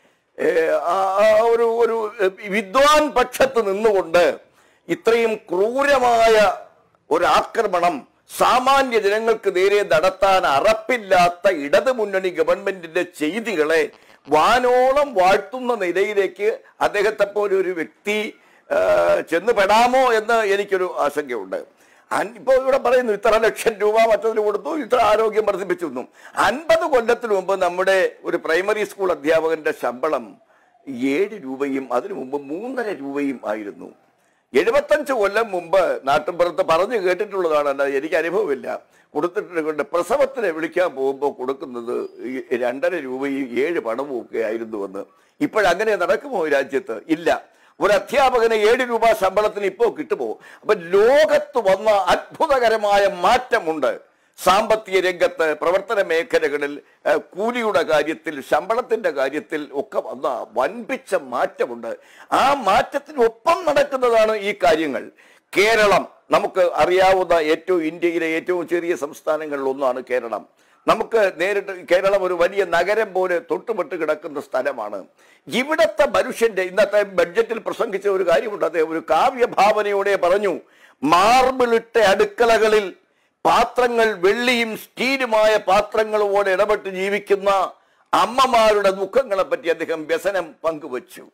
ഒരു ഒരു വിദ്വാൻ പക്ഷത്ത് നിന്നുകൊണ്ട് ഇത്രയും ക്രൂരമായ ഒരു ആക്രമണം സാമാന്യ ജനങ്ങൾക്ക് നേരെ നടത്താൻ അറപ്പില്ലാത്ത ഇടതു മുന്നണി ഗവൺമെന്റിന്റെ ചെയ്തികളെ വാനോളം വാഴ്ത്തുന്ന നിലയിലേക്ക് അദ്ദേഹത്തെ പോലെ ഒരു വ്യക്തി ചെന്നുപെടാമോ എന്ന് എനിക്കൊരു ആശങ്കയുണ്ട്. ഇപ്പോൾ ഇവിടെ പറയുന്നു ഇത്ര ലക്ഷം രൂപ മറ്റതിന് കൊടുത്തു, ഇത്ര ആരോഗ്യം വർദ്ധിപ്പിച്ചു. അൻപത് കൊല്ലത്തിന് മുമ്പ് നമ്മുടെ ഒരു പ്രൈമറി സ്കൂൾ അധ്യാപകന്റെ ശമ്പളം ഏഴ് രൂപയും അതിനു മുമ്പ് മൂന്നര രൂപയും ആയിരുന്നു. എഴുപത്തഞ്ച് കൊല്ലം മുമ്പ് നാട്ടിൻപുറത്ത് പറഞ്ഞു കേട്ടിട്ടുള്ളതാണ്, അല്ലാതെ എനിക്ക് അനുഭവമില്ല. കൊടുത്തിട്ടുണ്ട് പ്രസവത്തിനെ വിളിക്കാൻ പോകുമ്പോൾ കൊടുക്കുന്നത് രണ്ടര രൂപയും ഏഴ് പണവും ഒക്കെ ആയിരുന്നുവെന്ന്. ഇപ്പോഴങ്ങനെ നടക്കുമോ രാജ്യത്ത്? ഇല്ല. ഒരു അധ്യാപകന് ഏഴ് രൂപ ശമ്പളത്തിന് ഇപ്പോൾ കിട്ടുമോ? അപ്പൊ ലോകത്ത് വന്ന അത്ഭുതകരമായ മാറ്റമുണ്ട്. സാമ്പത്തിക രംഗത്ത്, പ്രവർത്തന മേഖലകളിൽ, കൂലിയുടെ കാര്യത്തിൽ, ശമ്പളത്തിന്റെ കാര്യത്തിൽ ഒക്കെ വന്ന വൻപിച്ച മാറ്റമുണ്ട്. ആ മാറ്റത്തിനൊപ്പം നടക്കുന്നതാണ് ഈ കാര്യങ്ങൾ. കേരളം നമുക്ക് അറിയാവുന്ന ഏറ്റവും ഇന്ത്യയിലെ ഏറ്റവും ചെറിയ സംസ്ഥാനങ്ങളിൽ ഒന്നാണ് കേരളം. നമുക്ക് നേരിട്ട് കേരളം ഒരു വലിയ നഗരം പോലെ തൊട്ടുപെട്ട് കിടക്കുന്ന സ്ഥലമാണ്. ഇവിടത്തെ മനുഷ്യന്റെ ഇന്നത്തെ ബഡ്ജറ്റിൽ പ്രസംഗിച്ച ഒരു കാര്യമുണ്ട്. അദ്ദേഹം ഒരു കാവ്യഭാവനയോടെ പറഞ്ഞു, മാർബിളിട്ട അടുക്കളകളിൽ പാത്രങ്ങൾ വെള്ളിയും സ്റ്റീലുമായ പാത്രങ്ങളോട് ഇടപെട്ട് ജീവിക്കുന്ന അമ്മമാരുടെ ദുഃഖങ്ങളെ പറ്റി അദ്ദേഹം വ്യസനം പങ്കുവച്ചു.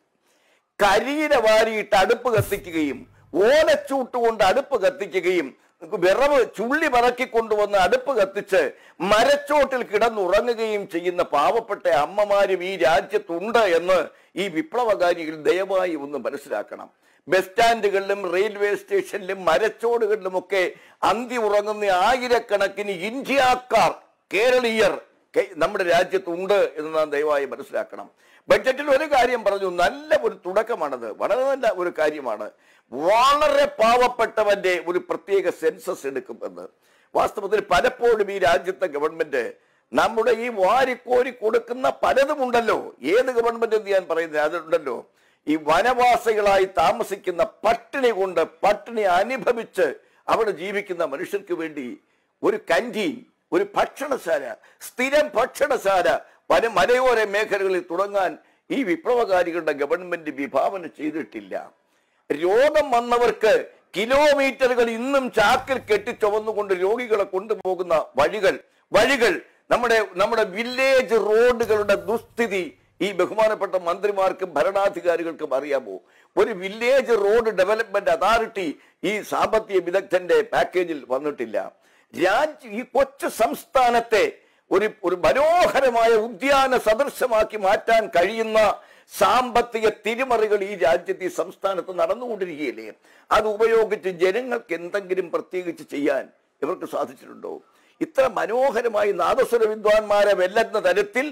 കരിയില വാരിയിട്ട് അടുപ്പ് കത്തിക്കുകയും ഓലച്ചൂട്ടുകൊണ്ട് അടുപ്പ് കത്തിക്കുകയും വിറവ് ചുള്ളി പറക്കിക്കൊണ്ടുവന്ന് അടുപ്പ് കത്തിച്ച് മരച്ചോട്ടിൽ കിടന്നുറങ്ങുകയും ചെയ്യുന്ന പാവപ്പെട്ട അമ്മമാരും ഈ രാജ്യത്തുണ്ട് എന്ന് ഈ വിപ്ലവകാരികൾ ദയവായി ഒന്ന് മനസ്സിലാക്കണം. ബസ് സ്റ്റാൻഡുകളിലും റെയിൽവേ സ്റ്റേഷനിലും മരച്ചോടുകളിലുമൊക്കെ അന്തി ഉറങ്ങുന്ന ആയിരക്കണക്കിന് ഇന്ത്യക്കാർ, കേരളീയർ നമ്മുടെ രാജ്യത്തുണ്ട് എന്ന് നാം ദയവായി മനസ്സിലാക്കണം. ബഡ്ജറ്റിൽ ഒരു കാര്യം പറഞ്ഞു, നല്ല ഒരു തുടക്കമാണത്, വളരെ നല്ല ഒരു കാര്യമാണ്. വളരെ പാവപ്പെട്ടവന്റെ ഒരു പ്രത്യേക സെൻസസ് എടുക്കുമെന്ന്. വാസ്തവത്തിൽ പലപ്പോഴും ഈ രാജ്യത്തെ ഗവൺമെന്റ് നമ്മുടെ ഈ വാരിക്കോരി കൊടുക്കുന്ന പലതുമുണ്ടല്ലോ. ഏത് ഗവൺമെന്റ് എന്ന് ഞാൻ പറയുന്നത് അതുണ്ടല്ലോ, ഈ വനവാസികളായി താമസിക്കുന്ന പട്ടിണി കൊണ്ട് പട്ടിണി അനുഭവിച്ച് അവിടെ ജീവിക്കുന്ന മനുഷ്യർക്ക് വേണ്ടി ഒരു കന്റീൻ, ഒരു ഭക്ഷണശാല, സ്ഥിരം ഭക്ഷണശാല വന മലയോര മേഖലകളിൽ തുടങ്ങാൻ ഈ വിപ്ലവകാരികളുടെ ഗവൺമെന്റ് വിഭാവന ചെയ്തിട്ടില്ല. രോഗം വന്നവർക്ക് കിലോമീറ്ററുകൾ ഇന്നും ചാക്കിൽ കെട്ടി ചുവന്നുകൊണ്ട് രോഗികളെ കൊണ്ടുപോകുന്ന വഴികൾ വഴികൾ നമ്മുടെ നമ്മുടെ വില്ലേജ് റോഡുകളുടെ ദുസ്ഥിതി ഈ ബഹുമാനപ്പെട്ട മന്ത്രിമാർക്കും ഭരണാധികാരികൾക്കും അറിയാമോ? ഒരു വില്ലേജ് റോഡ് ഡെവലപ്മെന്റ് അതോറിറ്റി ഈ സാമ്പത്തിക വിദഗ്ധന്റെ പാക്കേജിൽ വന്നിട്ടില്ല. രാജ്യ ഈ കൊച്ചു സംസ്ഥാനത്തെ ഒരു ഒരു മനോഹരമായ ഉദ്യാന സദൃശമാക്കി മാറ്റാൻ കഴിയുന്ന സാമ്പത്തിക തിരിമറികൾ ഈ രാജ്യത്ത് ഈ സംസ്ഥാനത്ത് നടന്നുകൊണ്ടിരിക്കുകയല്ലേ? അത് ഉപയോഗിച്ച് ജനങ്ങൾക്ക് എന്തെങ്കിലും പ്രത്യേകിച്ച് ചെയ്യാൻ ഇവർക്ക് സാധിച്ചിട്ടുണ്ടോ? ഇത്ര മനോഹരമായി നാദസ്വര വിദ്വാൻമാരെ വെല്ലുന്ന തരത്തിൽ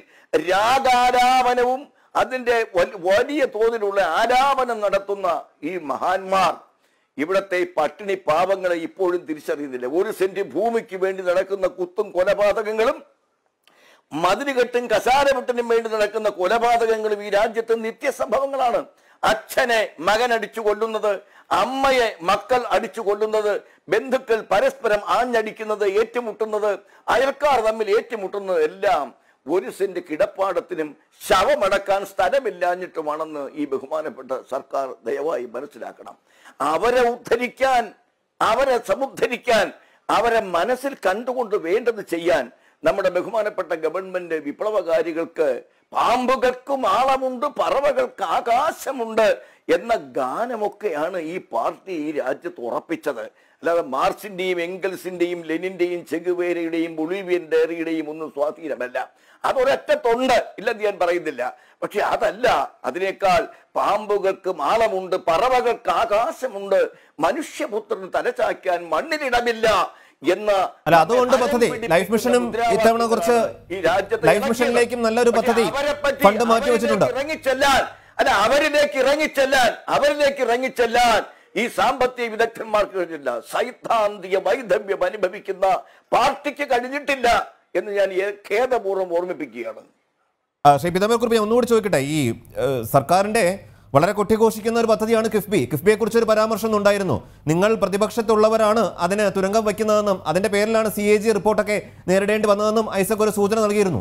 രാഗാലാപനവും അതിന്റെ വലിയ തോതിലുള്ള ആലാപനം നടത്തുന്ന ഈ മഹാന്മാർ ഇവിടത്തെ പട്ടിണി പാവങ്ങളെ ഇപ്പോഴും തിരിച്ചറിയുന്നില്ല. ഒരു സെന്റ് ഭൂമിക്ക് വേണ്ടി നടക്കുന്ന കുത്തും കൊലപാതകങ്ങളും മതിലുകെട്ടും കസാരവെട്ടിനും വേണ്ടി നടക്കുന്ന കൊലപാതകങ്ങളും ഈ രാജ്യത്ത് നിത്യസംഭവങ്ങളാണ്. അച്ഛനെ മകൻ അടിച്ചു കൊല്ലുന്നത്, അമ്മയെ മക്കൾ അടിച്ചു കൊല്ലുന്നത്, ബന്ധുക്കൾ പരസ്പരം ആഞ്ഞടിക്കുന്നത്, ഏറ്റുമുട്ടുന്നത്, അയൽക്കാർ തമ്മിൽ ഏറ്റുമുട്ടുന്നത് എല്ലാം ഒരു സെന്റ് കിടപ്പാടത്തിനും ശവമടക്കാൻ സ്ഥലമില്ലാഞ്ഞിട്ടുമാണെന്ന് ഈ ബഹുമാനപ്പെട്ട സർക്കാർ ദയവായി മനസ്സിലാക്കണം. അവരെ ഉദ്ധരിക്കാൻ, അവരെ സമുദ്ധരിക്കാൻ, അവരെ മനസ്സിൽ കണ്ടുകൊണ്ട് വേണ്ടത് ചെയ്യാൻ നമ്മുടെ ബഹുമാനപ്പെട്ട ഗവൺമെന്റ് വിപ്ലവകാരികൾക്ക് പാമ്പുകൾക്കും ആളമുണ്ട്, പറവകൾക്ക് ആകാശമുണ്ട് എന്ന ഗാനമൊക്കെയാണ് ഈ പാർട്ടി ഈ രാജ്യത്ത് ഉറപ്പിച്ചത്. അല്ലാതെ മാർക്സിന്റെയും എംഗൽസിന്റെയും ലെനിന്റെയും ചെഗുവേരയുടെയും ബൊളീവിയൻ ഡയറിയുടെയും ഒന്നും സ്വാധീനമല്ല. അതൊരറ്റത്തുണ്ട്, ഇല്ലെന്ന് ഞാൻ പറയുന്നില്ല. പക്ഷെ അതല്ല, അതിനേക്കാൾ പാമ്പുകൾക്ക് മാളമുണ്ട്, പറവകൾക്ക് ആകാശമുണ്ട്, മനുഷ്യപുത്രന് തലചായ്ക്കാൻ മണ്ണിലിടമില്ല എന്ന അല്ല അതുകൊണ്ട് പദ്ധതി ലൈഫ് മിഷനും ഇത്തവണ കുറച്ച് ലൈഫ് മിഷനിലേക്കും നല്ലൊരു പദ്ധതി ഫണ്ട് മാറ്റി വെച്ചിട്ടുണ്ട്. ഇറങ്ങിച്ചെല്ലാൻ അല്ല അവരിലേക്ക് ഇറങ്ങിച്ചെല്ലാൻ അവരിലേക്ക് ഇറങ്ങിച്ചെല്ലാൻ ഈ സാമ്പത്തിക വിദഗ്ധന്മാർക്ക് കഴിഞ്ഞില്ല. സൈദ്ധാന്തിക വൈധവ്യം അനുഭവിക്കുന്ന പാർട്ടിക്ക് കഴിഞ്ഞിട്ടില്ല എന്ന് ഞാൻ ഖേദപൂർവ്വം ഓർമ്മിപ്പിക്കുകയാണ്. ശ്രീ പീതാംബരൻ കുറുപ്പ്, ഒന്നുകൂടി ചോദിക്കട്ടെ, ഈ സർക്കാരിന്റെ വളരെ കൊട്ടിഘോഷിക്കുന്ന ഒരു പദ്ധതിയാണ് കിഫ്ബി. കിഫ്ബിയെ കുറിച്ച് ഒരു പരാമർശം ഉണ്ടായിരുന്നു. നിങ്ങൾ പ്രതിപക്ഷത്തുള്ളവരാണ് അതിന് തുരങ്കം വയ്ക്കുന്നതെന്നും അതിന്റെ പേരിലാണ് സി എ ജി റിപ്പോർട്ടൊക്കെ നേരിടേണ്ടി വന്നതെന്നും ഐസക് ഒരു സൂചന നൽകിയിരുന്നു.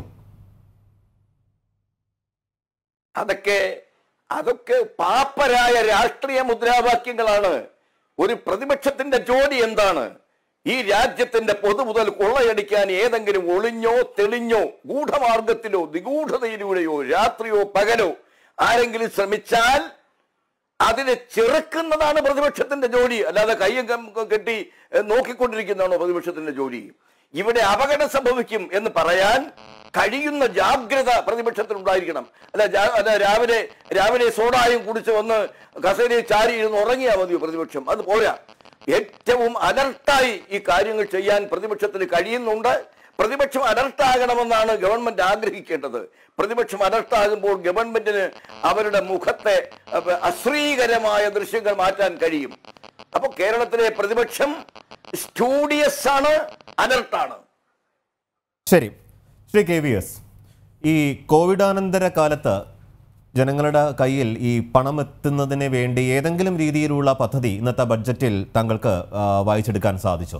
അതൊക്കെ അതൊക്കെ പാപ്പരായ രാഷ്ട്രീയ മുദ്രാവാക്യങ്ങളാണ്. ഒരു പ്രതിപക്ഷത്തിന്റെ ജോലി എന്താണ്? ഈ രാജ്യത്തിന്റെ പൊതു മുതൽ കൊള്ളയടിക്കാൻ ഏതെങ്കിലും ഒളിഞ്ഞോ തെളിഞ്ഞോ ഗൂഢമാർഗത്തിലോ നിഗൂഢതയിലൂടെയോ രാത്രിയോ പകലോ ആരെങ്കിലും ശ്രമിച്ചാൽ അതിനെ ചെറുക്കുന്നതാണ് പ്രതിപക്ഷത്തിന്റെ ജോലി. അല്ലാതെ കയ്യും കെട്ടി നോക്കിക്കൊണ്ടിരിക്കുന്നതാണോ പ്രതിപക്ഷത്തിന്റെ ജോലി? ഇവിടെ അപകടം സംഭവിക്കും എന്ന് പറയാൻ കഴിയുന്ന ജാഗ്രത പ്രതിപക്ഷത്തിനുണ്ടായിരിക്കണം. അല്ല അല്ല രാവിലെ രാവിലെ സോഡായും കുടിച്ച് വന്ന് കസേരയിൽ ചാരി ഇരുന്ന് ഉറങ്ങിയാൽ മതിയോ പ്രതിപക്ഷം? അത് പോരാ. ഏറ്റവും അലർട്ടായി ഈ കാര്യങ്ങൾ ചെയ്യാൻ പ്രതിപക്ഷത്തിന് കഴിയുന്നുണ്ട്. പ്രതിപക്ഷം അലർട്ടാകണമെന്നാണ് ഗവൺമെന്റ് ആഗ്രഹിക്കേണ്ടത്. പ്രതിപക്ഷം അലർട്ടാകുമ്പോൾ ഗവൺമെന്റിന് അവരുടെ മുഖത്തെ അശ്രീകരമായ ദൃശ്യങ്ങൾ മാറ്റാൻ കഴിയും. അപ്പൊ കേരളത്തിലെ പ്രതിപക്ഷം സ്റ്റൂഡിയസ് ആണ്, അലർട്ടാണ്. ശരി, ശ്രീ കെ വി എസ്, ഈ കോവിഡാനന്തര കാലത്ത് ജനങ്ങളുടെ കയ്യിൽ ഈ പണം എത്തുന്നതിന് വേണ്ടി ഏതെങ്കിലും രീതിയിലുള്ള പദ്ധതി ഇന്നത്തെ ബഡ്ജറ്റിൽ താങ്കൾക്ക് വായിച്ചെടുക്കാൻ സാധിച്ചോ?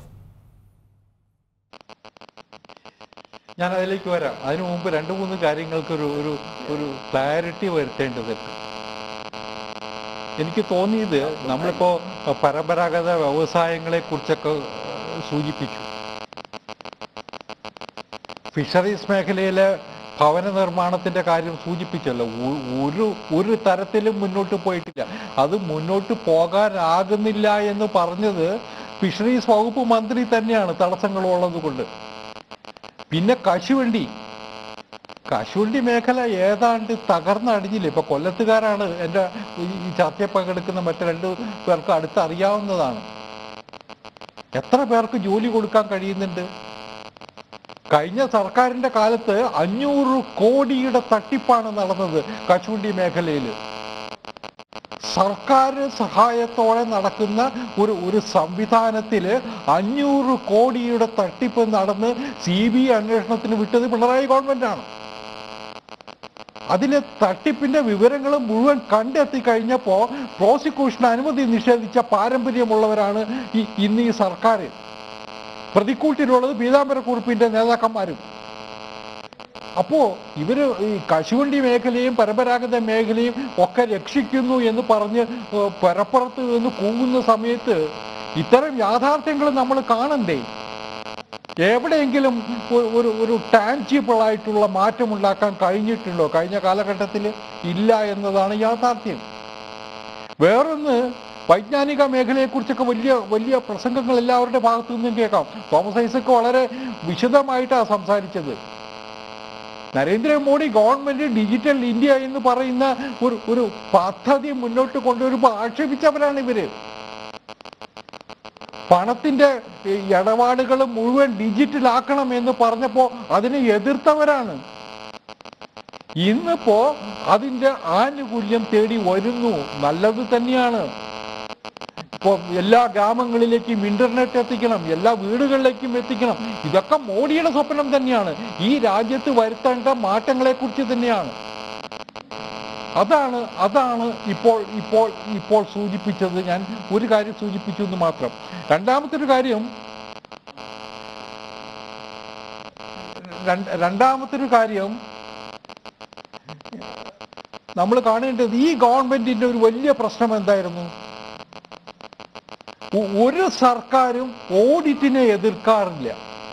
ഞാൻ അതിലേക്ക് വരാം. അതിനു മുമ്പ് രണ്ട് മൂന്ന് കാര്യങ്ങൾക്കൊരു ഒരു ഒരു ക്ലാരിറ്റി വരുത്തേണ്ടതുണ്ട്. എനിക്ക് തോന്നിയത് നമ്മളിപ്പോൾ പരമ്പരാഗത വ്യവസായങ്ങളെ കുറിച്ചൊക്കെ സൂചിപ്പിച്ചു. ഫിഷറീസ് മേഖലയിലെ ഭവന നിർമ്മാണത്തിന്റെ കാര്യം സൂചിപ്പിച്ചല്ലോ. ഒരു ഒരു തരത്തിലും മുന്നോട്ട് പോയിട്ടില്ല. അത് മുന്നോട്ട് പോകാനാകുന്നില്ല എന്ന് പറഞ്ഞത് ഫിഷറീസ് വകുപ്പ് മന്ത്രി തന്നെയാണ്, തടസ്സങ്ങളുള്ളത് കൊണ്ട്. പിന്നെ കശുവണ്ടി കശുവണ്ടി മേഖല ഏതാണ്ട് തകർന്നടിഞ്ഞില്ലേ. ഇപ്പൊ കൊല്ലത്തുകാരാണ് എൻ്റെ ഈ ചർച്ചയിൽ പങ്കെടുക്കുന്ന മറ്റു രണ്ടു പേർക്ക് അടുത്ത് അറിയാവുന്നതാണ്. എത്ര പേർക്ക് ജോലി കൊടുക്കാൻ കഴിയുന്നുണ്ട്? കഴിഞ്ഞ സർക്കാരിന്റെ കാലത്ത് അഞ്ഞൂറ് കോടിയുടെ തട്ടിപ്പാണ് നടന്നത് കശുവണ്ടി മേഖലയിൽ. സർക്കാർ സഹായത്തോടെ നടക്കുന്ന ഒരു ഒരു സംവിധാനത്തില് അഞ്ഞൂറ് കോടിയുടെ തട്ടിപ്പ് നടന്ന് സി ബി ഐ അന്വേഷണത്തിന് വിട്ടത് പിണറായി ഗവൺമെന്റാണ്. അതിലെ തട്ടിപ്പിന്റെ വിവരങ്ങൾ മുഴുവൻ കണ്ടെത്തി കഴിഞ്ഞപ്പോൾ പ്രോസിക്യൂഷന് അനുമതി നിഷേധിച്ച പാരമ്പര്യമുള്ളവരാണ് ഈ ഇന്ന് ഈ സർക്കാർ. പ്രതിക്കൂട്ടിലുള്ളത് പീതാംബരക്കുറുപ്പിന്റെ നേതാക്കന്മാരും. അപ്പോ ഇവര് ഈ കശുവണ്ടി മേഖലയും പരമ്പരാഗത മേഖലയും ഒക്കെ രക്ഷിക്കുന്നു എന്ന് പറഞ്ഞ് പരപ്പുറത്ത് നിന്ന് കൂങ്ങുന്ന സമയത്ത് ഇത്തരം യാഥാർത്ഥ്യങ്ങൾ നമ്മൾ കാണണ്ടേ? എവിടെയെങ്കിലും ഒരു ഒരു ടാൻജിബിൾ ആയിട്ടുള്ള മാറ്റം ഉണ്ടാക്കാൻ കഴിഞ്ഞിട്ടുണ്ടോ കഴിഞ്ഞ കാലഘട്ടത്തിൽ? ഇല്ല എന്നതാണ് യാഥാർത്ഥ്യം. വേറൊന്ന്, വൈജ്ഞാനിക മേഖലയെക്കുറിച്ചൊക്കെ വലിയ വലിയ പ്രസംഗങ്ങൾ എല്ലാവരുടെ ഭാഗത്തു നിന്നും കേൾക്കാം. തോമസ് ഐസക് വളരെ വിശദമായിട്ടാണ് സംസാരിച്ചത്. നരേന്ദ്രമോദി ഗവൺമെന്റ് ഡിജിറ്റൽ ഇന്ത്യ എന്ന് പറയുന്ന ഒരു ഒരു പദ്ധതി മുന്നോട്ട് കൊണ്ടുവരുമ്പോൾ ആക്ഷേപിച്ചവരാണ് ഇവര്. പണത്തിന്റെ ഇടപാടുകൾ മുഴുവൻ ഡിജിറ്റലാക്കണം എന്ന് പറഞ്ഞപ്പോ അതിനെ എതിർത്തവരാണ്. ഇന്നിപ്പോ അതിന്റെ ആനുകൂല്യം തേടി വരുന്നു. നല്ലത് തന്നെയാണ്. ഇപ്പൊ എല്ലാ ഗ്രാമങ്ങളിലേക്കും ഇന്റർനെറ്റ് എത്തിക്കണം, എല്ലാ വീടുകളിലേക്കും എത്തിക്കണം. ഇതൊക്കെ മോഡിയുടെ സ്വപ്നം തന്നെയാണ്. ഈ രാജ്യത്ത് വരുത്തേണ്ട മാറ്റങ്ങളെ കുറിച്ച് തന്നെയാണ്. അതാണ് അതാണ് ഇപ്പോൾ ഇപ്പോൾ ഇപ്പോൾ സൂചിപ്പിച്ചത്. ഞാൻ ഒരു കാര്യം സൂചിപ്പിച്ചു എന്ന് മാത്രം. രണ്ടാമത്തെ ഒരു കാര്യം രണ്ടാമത്തെ ഒരു കാര്യം നമ്മൾ കാണേണ്ടത്, ഈ ഗവൺമെന്റിന്റെ ഒരു വലിയ പ്രശ്നം എന്തായിരുന്നു? ഒരു സർക്കാരും ഓഡിറ്റിനെ എതിർക്കാറില്ല.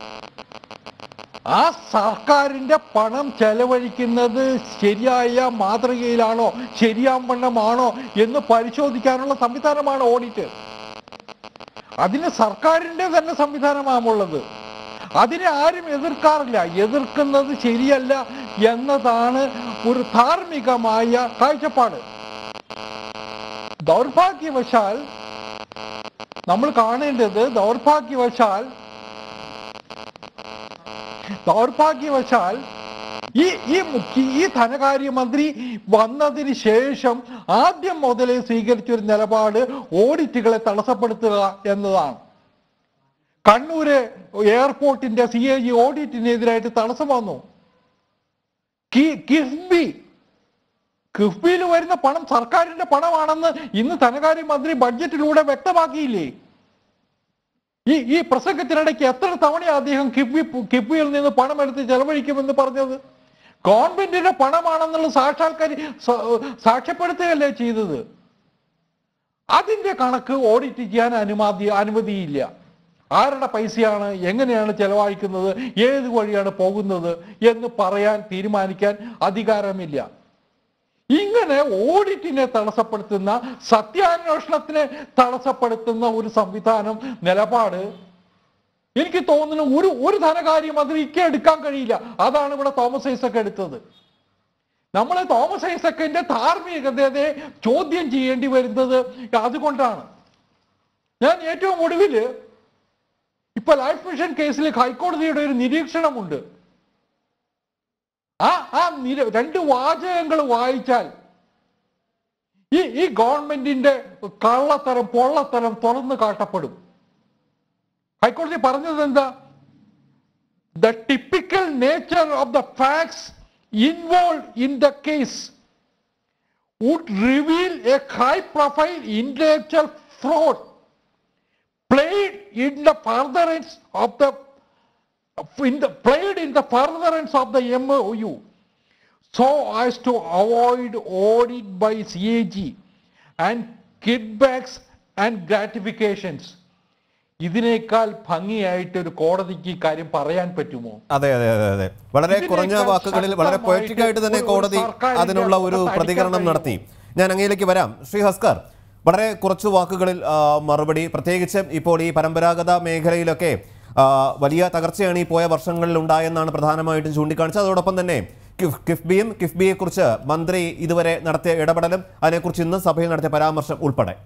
ആ സർക്കാരിന്റെ പണം ചെലവഴിക്കുന്നത് ശരിയായ മാതൃകയിലാണോ, ശരിയാവണ്ണമാണോ എന്ന് പരിശോധിക്കാനുള്ള സംവിധാനമാണ് ഓഡിറ്റ്. അതിന് സർക്കാരിന്റെ തന്നെ സംവിധാനമാണുള്ളത്. അതിനെ ആരും എതിർക്കാറില്ല. എതിർക്കുന്നത് ശരിയല്ല എന്നതാണ് ഒരു ധാർമ്മികമായ കാഴ്ചപ്പാട്. ദൗർഭാഗ്യവശാൽ നമ്മൾ കാണേണ്ടത് ദൗർഭാഗ്യവശാൽ ദൗർഭാഗ്യവശാൽ ഈ ഈ മുഖ്യ ഈ ധനകാര്യമന്ത്രി വന്നതിന് ശേഷം ആദ്യം മുതലേ സ്വീകരിച്ചൊരു നിലപാട് ഓഡിറ്റുകളെ തടസ്സപ്പെടുത്തുക എന്നതാണ്. കണ്ണൂര് എയർപോർട്ടിന്റെ സി എ ജി ഓഡിറ്റിനെതിരായിട്ട് തടസ്സം വന്നു. കിഫ്ബി കിഫ്ബിയിൽ വരുന്ന പണം സർക്കാരിന്റെ പണമാണെന്ന് ഇന്ന് ധനകാര്യമന്ത്രി ബഡ്ജറ്റിലൂടെ വ്യക്തമാക്കിയില്ലേ? ഈ ഈ പ്രസംഗത്തിനിടയ്ക്ക് എത്ര തവണയാണ് അദ്ദേഹം കിഫ്ബി കിഫ്ബിയിൽ നിന്ന് പണം എടുത്ത് ചെലവഴിക്കുമെന്ന് പറഞ്ഞത്? ഗവൺമെന്റിന്റെ പണമാണെന്നുള്ള സാക്ഷാത്കാരി സാക്ഷ്യപ്പെടുത്തുകയല്ലേ ചെയ്തത്? അതിന്റെ കണക്ക് ഓഡിറ്റ് ചെയ്യാൻ അനുമതി അനുമതിയില്ല. ആരുടെ പൈസയാണ്, എങ്ങനെയാണ് ചെലവഴിക്കുന്നത്, ഏത് വഴിയാണ് പോകുന്നത് എന്ന് പറയാൻ തീരുമാനിക്കാൻ അധികാരമില്ല. ഇങ്ങനെ ഓഡിറ്റിനെ എനിക്ക് തോന്നുന്നു ഒരു ഒരു ധനകാര്യം അതിന് ഇക്ക എടുക്കാൻ കഴിയില്ല. അതാണ് ഇവിടെ തോമസ് ഐസക് എടുത്തത്. നമ്മളെ തോമസ് ഐസക്കിന്റെ ധാർമ്മികതയെ ചോദ്യം ചെയ്യേണ്ടി വരുന്നത് അതുകൊണ്ടാണ്. ഞാൻ ഏറ്റവും ഒടുവിൽ ഇപ്പൊ ലൈഫ് മിഷൻ കേസിൽ ഹൈക്കോടതിയുടെ ഒരു നിരീക്ഷണമുണ്ട്. ആ ആ രണ്ട് വാചകങ്ങൾ വായിച്ചാൽ ഈ ഈ ഗവൺമെന്റിന്റെ കള്ളത്തരം പൊള്ളത്തരം തുറന്നു കാട്ടപ്പെടും. ഹൈക്കോടതി പറഞ്ഞത് എന്താ? The typical nature of the facts involved in the case would reveal a high profile intellectual fraud played in the furtherance of the in the played in the furtherance of the M O U so as to avoid audit by C A G and kickbacks and gratifications. ഇതിനേക്കാൾ ഭംഗിയായിട്ട് ഒരു കോടതിക്ക് കാര്യം പറയാൻ പറ്റുമോ? അതെ അതെ അതെ അതെ വളരെ കുറഞ്ഞ വാക്കുകളിൽ വളരെ പൊയറ്റിക് ആയിട്ട് തന്നെ കോടതി അതിനുള്ള ഒരു പ്രതികരണം നടത്തി. ഞാൻ അങ്ങയിലേക്ക് വരാം. ശ്രീ ഹസ്കർ, വളരെ കുറച്ച് വാക്കുകളിൽ മറുപടി. പ്രത്യേകിച്ച് ഇപ്പോൾ ഈ പരമ്പരാഗത മേഖലയിലൊക്കെ വലിയ തകർച്ചയാണ് ഈ പോയ വർഷങ്ങളിൽ ഉണ്ടായെന്നാണ് പ്രധാനമായിട്ടും ചൂണ്ടിക്കാണിച്ചത്. അതോടൊപ്പം തന്നെ കിഫ്ബിയും കിഫ്ബിയെ കുറിച്ച് മന്ത്രി ഇതുവരെ നടത്തിയ ഇടപെടലും അതിനെക്കുറിച്ച് ഇന്ന് സഭയിൽ നടത്തിയ പരാമർശം ഉൾപ്പെടെ.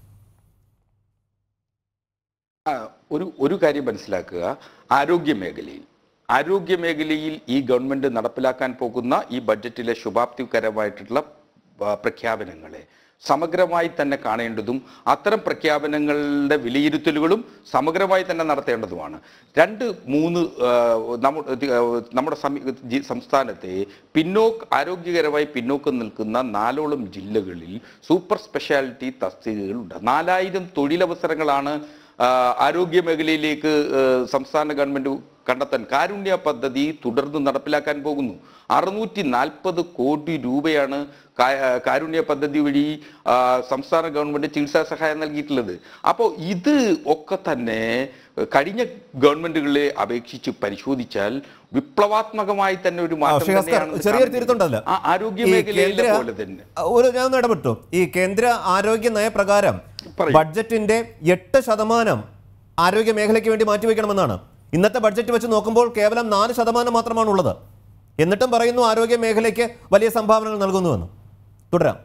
ഒരു ഒരു കാര്യം മനസ്സിലാക്കുക, ആരോഗ്യ മേഖലയിൽ ആരോഗ്യ മേഖലയിൽ ഈ ഗവൺമെന്റ് നടപ്പിലാക്കാൻ പോകുന്ന ഈ ബഡ്ജറ്റിലെ ശുഭാപ്തികരമായിട്ടുള്ള പ്രഖ്യാപനങ്ങളെ സമഗ്രമായി തന്നെ കാണേണ്ടതും അത്തരം പ്രഖ്യാപനങ്ങളുടെ വിലയിരുത്തലുകളും സമഗ്രമായി തന്നെ നടത്തേണ്ടതുമാണ്. രണ്ട് മൂന്ന് നമ്മുടെ സംസ്ഥാനത്തെ പിന്നോക്ക ആരോഗ്യകരമായി പിന്നോക്കം നിൽക്കുന്ന നാലോളം ജില്ലകളിൽ സൂപ്പർ സ്പെഷ്യാലിറ്റി തസ്തികകളുണ്ട്. നാലായിരം തൊഴിലവസരങ്ങളാണ് ആരോഗ്യ മേഖലയിലേക്ക് സംസ്ഥാന ഗവൺമെന്റ് കണ്ടെത്താൻ കാരുണ്യ പദ്ധതി തുടർന്ന് നടപ്പിലാക്കാൻ പോകുന്നു. അറുന്നൂറ്റി നാൽപ്പത് കോടി രൂപയാണ് കാരുണ്യ പദ്ധതി വഴി സംസ്ഥാന ഗവൺമെന്റ് ചികിത്സാ സഹായം നൽകിയിട്ടുള്ളത്. അപ്പോൾ ഇത് ഒക്കെ തന്നെ കഴിഞ്ഞ ഗവൺമെന്റുകളെ അപേക്ഷിച്ച് പരിശോധിച്ചാൽ വിപ്ലവാത്മകമായി തന്നെ ഒരു ചെറിയൊരു തിരുത്തുണ്ടല്ലോ ആരോഗ്യ മേഖലയിലെ പോലെ തന്നെ. ഒരു ഞാൻ ഇടപെട്ടു. ഈ കേന്ദ്ര ആരോഗ്യ നയപ്രകാരം ബഡ്ജറ്റിന്റെ എട്ട് ശതമാനം ആരോഗ്യ മേഖലയ്ക്ക് വേണ്ടി മാറ്റിവെക്കണമെന്നാണ്. ഇന്നത്തെ ബഡ്ജറ്റ് വെച്ച് നോക്കുമ്പോൾ കേവലം നാല് ശതമാനം മാത്രമാണുള്ളത്. എന്നിട്ടും പറയുന്നു ആരോഗ്യ മേഖലയ്ക്ക് വലിയ സംഭാവനകൾ നൽകുന്നുവെന്ന്. തുടരാം.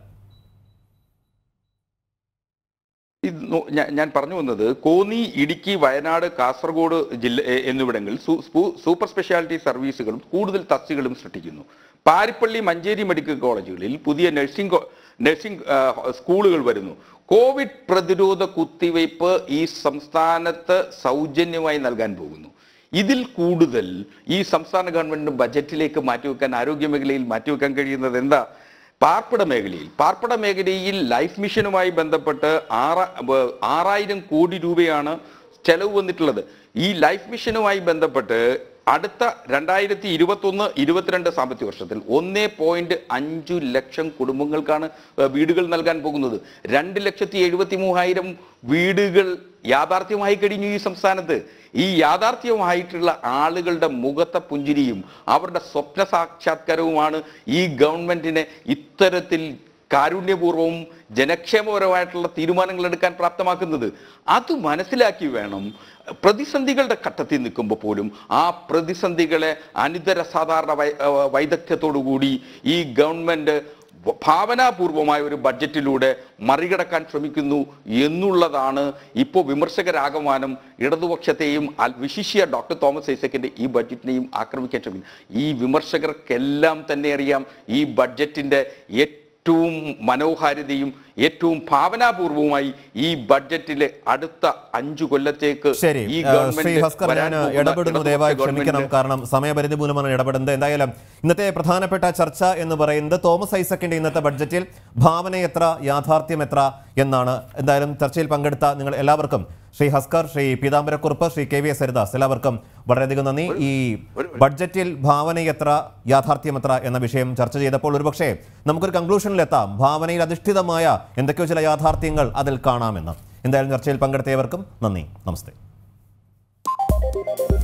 ഞാൻ പറഞ്ഞു വന്നത് കോന്നി, ഇടുക്കി, വയനാട്, കാസർഗോഡ് ജില്ല എന്നിവിടങ്ങളിൽ സൂപ്പർ സ്പെഷ്യാലിറ്റി സർവീസുകളും കൂടുതൽ തസ്തികകളും സൃഷ്ടിക്കുന്നു. പാരിപ്പള്ളി, മഞ്ചേരി മെഡിക്കൽ കോളേജുകളിൽ പുതിയ നഴ്സിംഗ് നഴ്സിംഗ് സ്കൂളുകൾ വരുന്നു. കോവിഡ് പ്രതിരോധ കുത്തിവയ്പ് ഈ സംസ്ഥാനത്ത് സൗജന്യമായി നൽകാൻ പോകുന്നു. ഇതിൽ കൂടുതൽ ഈ സംസ്ഥാന ഗവൺമെന്റിന് ബജറ്റിലേക്ക് മാറ്റിവെക്കാൻ ആരോഗ്യ മേഖലയിൽ മാറ്റിവെക്കാൻ കഴിയുന്നത് എന്താ? പാർപ്പിട മേഖലയിൽ പാർപ്പിട മേഖലയിൽ ലൈഫ് മിഷനുമായി ബന്ധപ്പെട്ട് ആറ് ആറായിരം കോടി രൂപയാണ് ചെലവ് വന്നിട്ടുള്ളത്. ഈ ലൈഫ് മിഷനുമായി ബന്ധപ്പെട്ട് അടുത്ത രണ്ടായിരത്തി ഇരുപത്തി ഒന്ന് ഇരുപത്തിരണ്ട് സാമ്പത്തിക വർഷത്തിൽ ഒന്നേ പോയിന്റ് അഞ്ചു ലക്ഷം കുടുംബങ്ങൾക്കാണ് വീടുകൾ നൽകാൻ പോകുന്നത്. രണ്ട് ലക്ഷത്തി എഴുപത്തി മൂവായിരം വീടുകൾ യാഥാർത്ഥ്യമായി കഴിഞ്ഞു ഈ സംസ്ഥാനത്ത്. ഈ യാഥാർത്ഥ്യമായിട്ടുള്ള ആളുകളുടെ മുഖത്തെ പുഞ്ചിരിയും അവരുടെ സ്വപ്ന സാക്ഷാത്കാരവുമാണ് ഈ ഗവൺമെന്റിനെ ഇത്തരത്തിൽ കാരുണ്യപൂർവ്വവും ജനക്ഷേമപരമായിട്ടുള്ള തീരുമാനങ്ങൾ എടുക്കാൻ പ്രാപ്തമാക്കുന്നത്. അത് മനസ്സിലാക്കി വേണം പ്രതിസന്ധികളുടെ ഘട്ടത്തിൽ നിൽക്കുമ്പോൾ പോലും ആ പ്രതിസന്ധികളെ അനിതര സാധാരണ വൈദഗ്ധ്യത്തോടുകൂടി ഈ ഗവൺമെന്റ് ഭാവനാപൂർവമായ ഒരു ബഡ്ജറ്റിലൂടെ മറികടക്കാൻ ശ്രമിക്കുന്നു എന്നുള്ളതാണ് ഇപ്പോൾ വിമർശകരാകമാനം ഇടതുപക്ഷത്തെയും വിശിഷ്യ ഡോക്ടർ തോമസ് ഐസക്കിന്റെ ഈ ബഡ്ജറ്റിനെയും ആക്രമിക്കാൻ ശ്രമിക്കുന്നു. ഈ വിമർശകർക്കെല്ലാം തന്നെ അറിയാം ഈ ബഡ്ജറ്റിന്റെ ഏറ്റവും മനോഹാരിതയും ഏറ്റവും ഭാവനാപൂർവവുമായി ഈ ബഡ്ജറ്റിലെ അടുത്ത അഞ്ചു കൊല്ലത്തേക്ക് ഈ ഗവൺമെന്റ് ഇടപെടുന്നു. ദയവായി ക്ഷമിക്കണം, കാരണം സമയപരിധി മൂലമാണ് ഇടപെടുന്നത്. എന്തായാലും ഇന്നത്തെ പ്രധാനപ്പെട്ട ചർച്ച എന്ന് പറയുന്നത് തോമസ് ഐസക്കിന്റെ ഇന്നത്തെ ബഡ്ജറ്റിൽ ഭാവന എത്ര, യാഥാർത്ഥ്യം എത്ര എന്നാണ്. എന്തായാലും ചർച്ചയിൽ പങ്കെടുത്ത നിങ്ങൾ എല്ലാവർക്കും, ശ്രീ ഹസ്കർ, ശ്രീ പീതാംബരക്കുറുപ്പ്, Shri K V S Haridas, എല്ലാവർക്കും വളരെയധികം നന്ദി. ഈ ബഡ്ജറ്റിൽ ഭാവന എത്ര, യാഥാർത്ഥ്യം എത്ര എന്ന വിഷയം ചർച്ച ചെയ്തപ്പോൾ ഒരുപക്ഷെ നമുക്കൊരു കൺക്ലൂഷനിലെത്താം, ഭാവനയിൽ അധിഷ്ഠിതമായ എന്തൊക്കെയോ ചില യാഥാർത്ഥ്യങ്ങൾ അതിൽ കാണാമെന്ന്. എന്തായാലും ചർച്ചയിൽ പങ്കെടുത്തവർക്കും നന്ദി, നമസ്തേ.